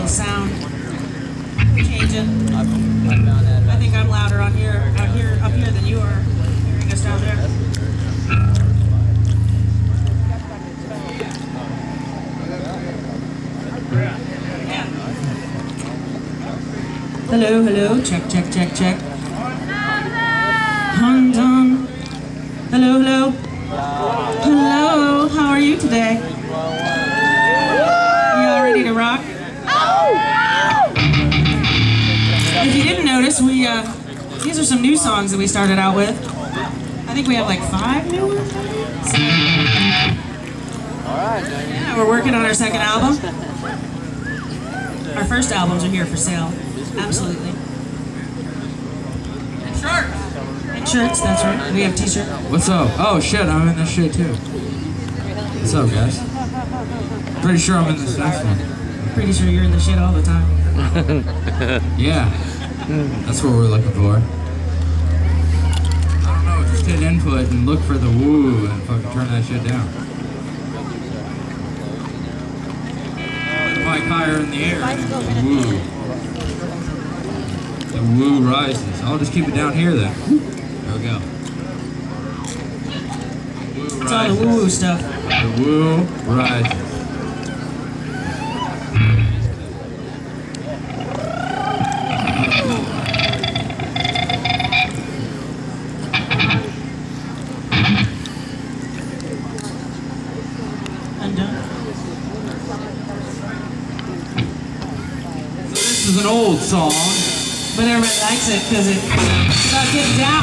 sound. Changing. I think I'm louder on here, up here than you are hearing us down there. Yeah. Hello, hello. Check, check, check, check. Dun, dun. Hello, hello. Hello. How are you today? Y'all ready to rock? If you didn't notice, these are some new songs that we started out with. I think we have like 5 new ones. Yeah, we're working on our second album. Our first albums are here for sale. Absolutely. And shirts. And shirts, that's right. We have t-shirts. What's up? Oh shit, I'm in this shit too. What's up, guys? Pretty sure I'm in this next one. Pretty sure you're in the shit all the time. Yeah. That's what we're looking for. I don't know, just hit input and look for the woo and fucking turn that shit down. Put the mic higher in the air and the woo. The woo rises. I'll just keep it down here then. There we go. It's all the woo-woo stuff. The woo rises. This is an old song, but everybody likes it because it's about getting down.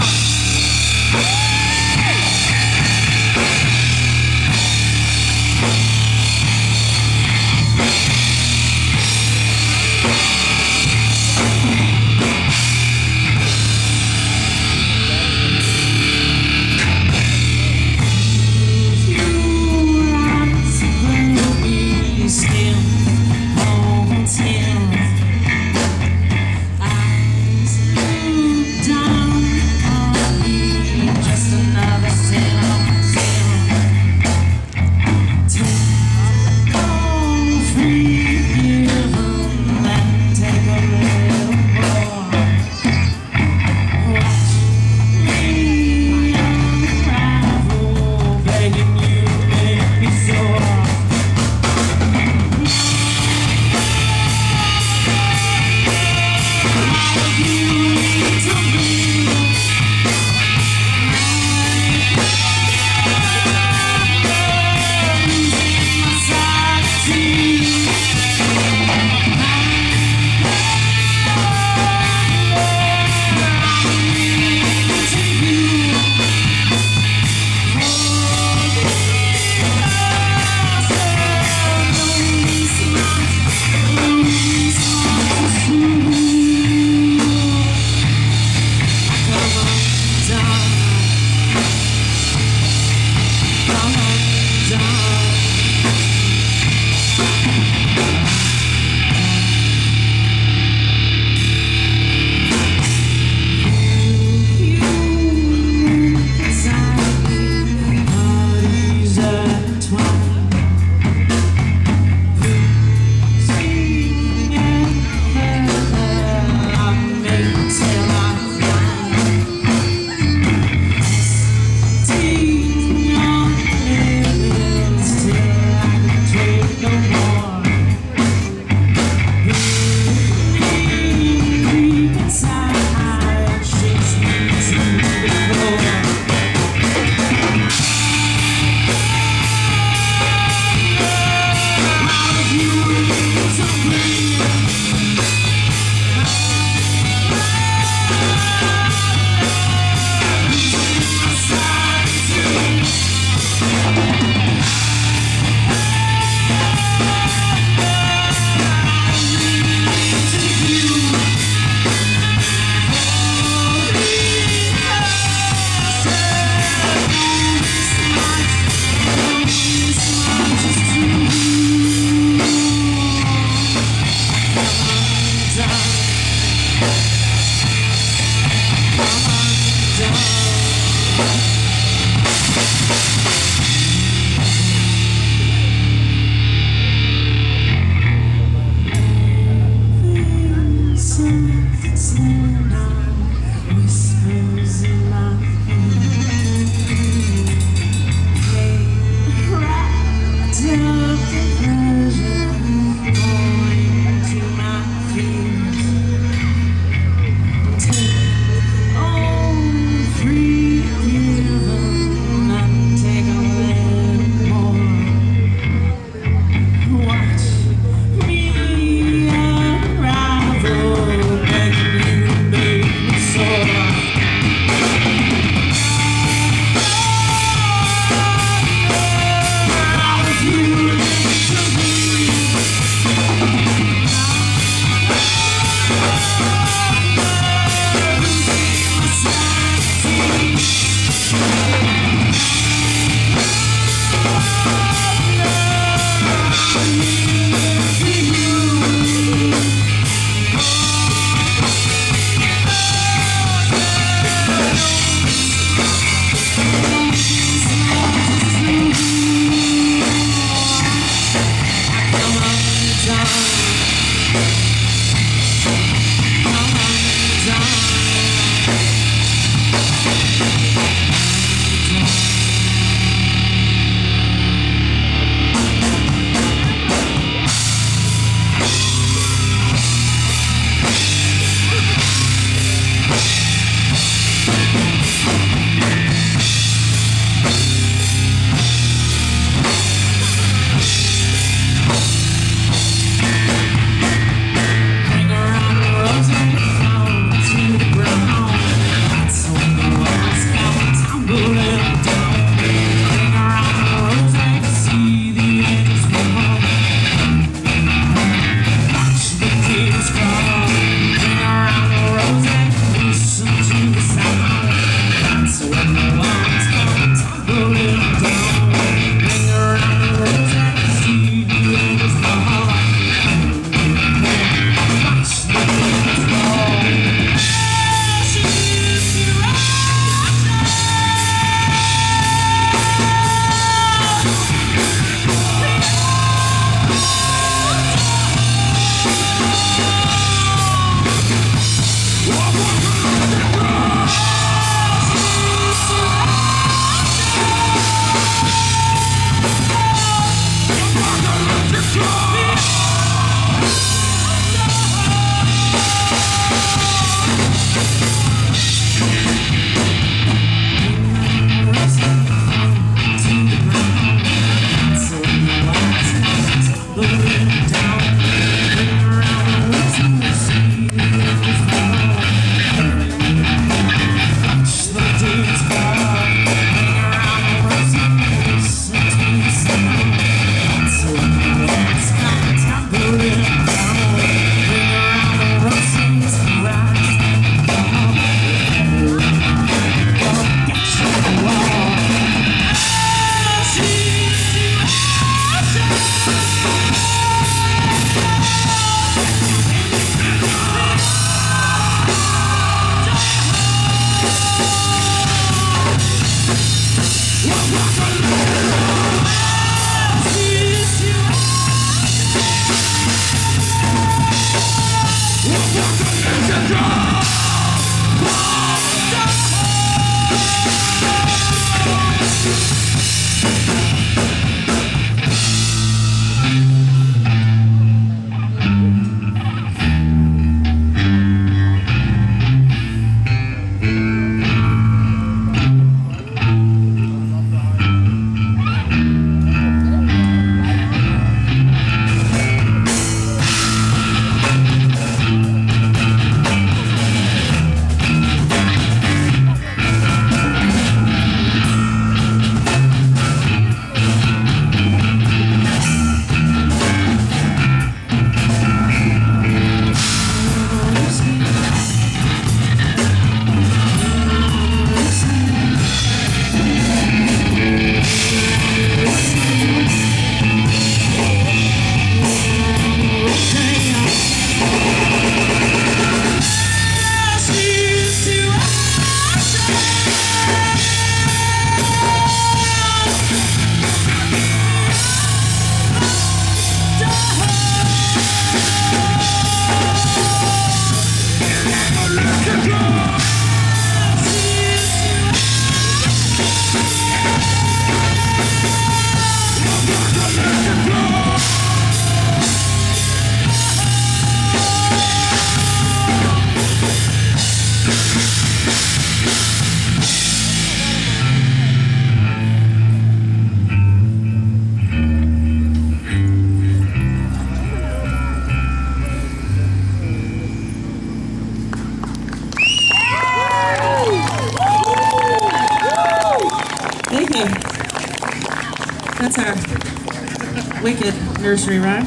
Thank you. That's our wicked nursery rhyme.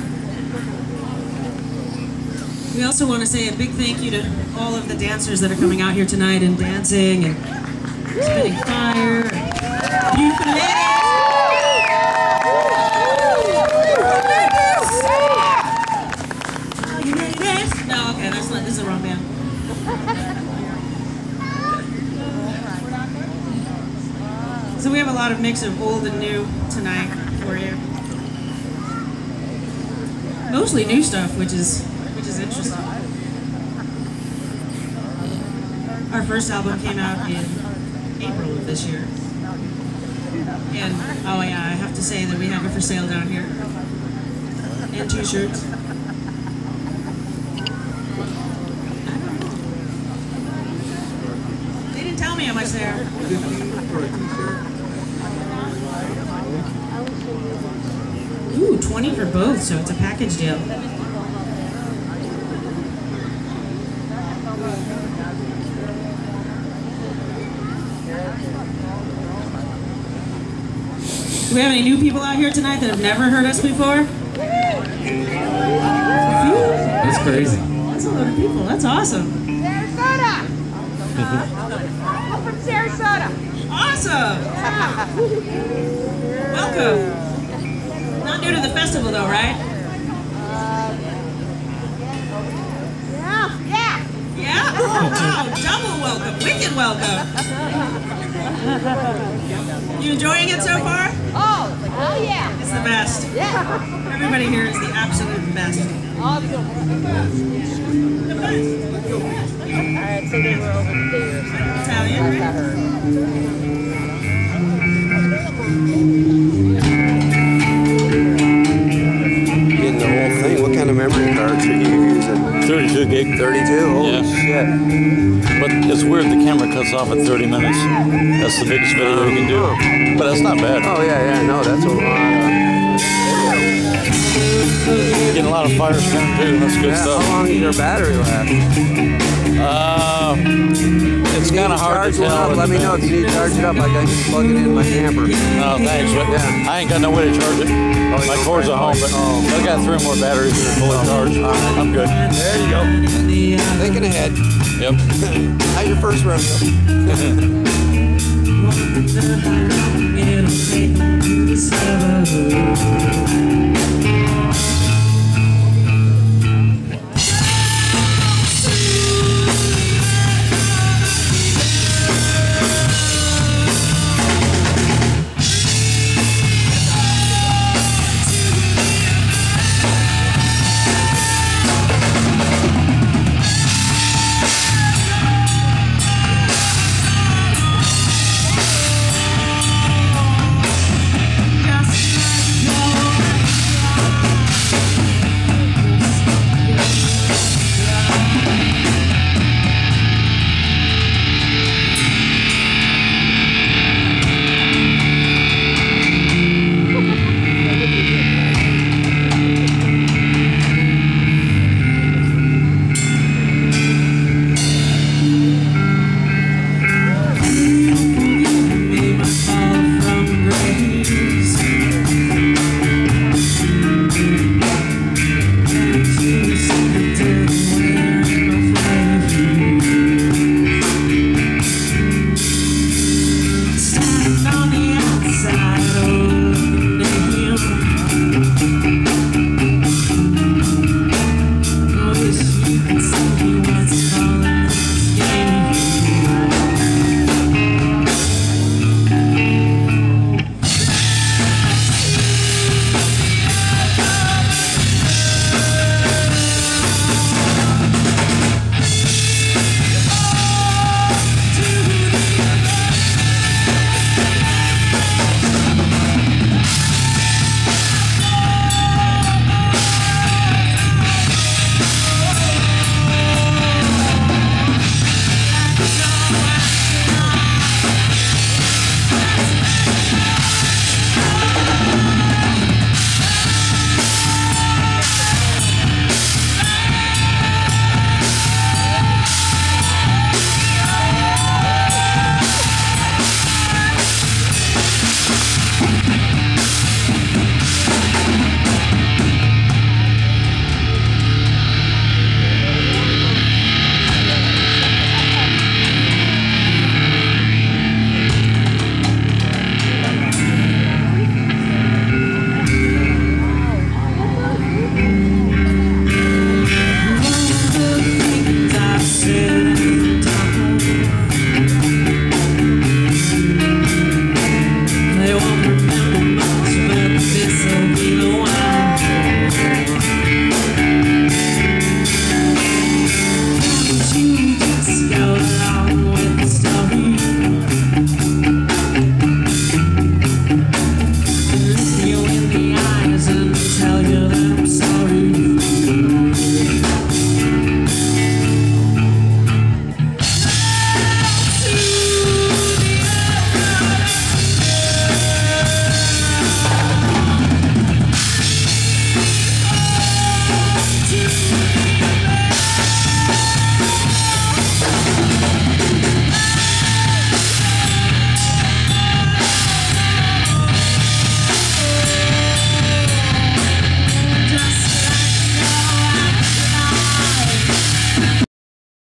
We also want to say a big thank you to all of the dancers that are coming out here tonight and dancing and spitting fire. No, okay, this is the wrong band. So we have a lot of mix of old and new tonight for you. Mostly new stuff, which is interesting. Our first album came out in April of this year. And oh yeah, I have to say that we have it for sale down here. And t-shirts. They didn't tell me how much they are. Ooh, 20 for both, so it's a package deal. Do we have any new people out here tonight that have never heard us before? That's crazy. That's a lot of people. That's awesome. Sarasota! I'm from Sarasota. Awesome! Welcome. Not new to the festival though, right? Yeah. Yeah? Oh, wow. Double welcome. Wicked welcome. You enjoying it so far? Oh yeah. It's the best. Yeah. Everybody here is the absolute best. Awesome. The best. Alright, so they were over there. Italian, right? Getting the whole thing. What kind of memory cards are you using? 32 gig. 32? Holy shit. But it's weird the camera cuts off at 30 minutes. That's the biggest video you can do. But that's not bad. Oh, yeah, no, that's a lot. Getting a lot of fire spin too. That's good Yeah, stuff. how long does your battery last? It's kind of hard to Charge one tell. up. Let me know if you need to charge it up. I can plug it in my camper. No, thanks. But Yeah. I ain't got no way to charge it. My cord's at home, but I got 3 more batteries that are fully charged. I'm good. There you go. Thinking ahead. Yep. How's your first run go?